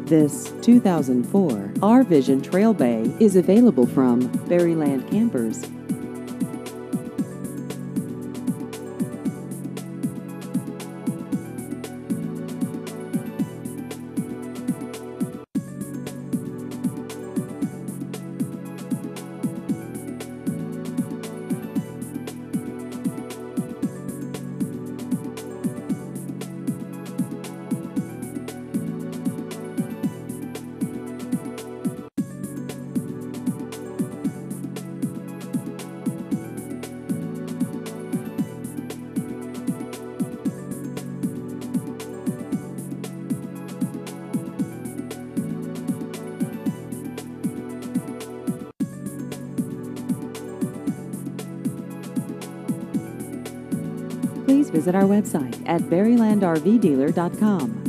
This 2004 R-Vision Trail Bay is available from Berryland Campers. Please visit our website at berrylandrvdealer.com.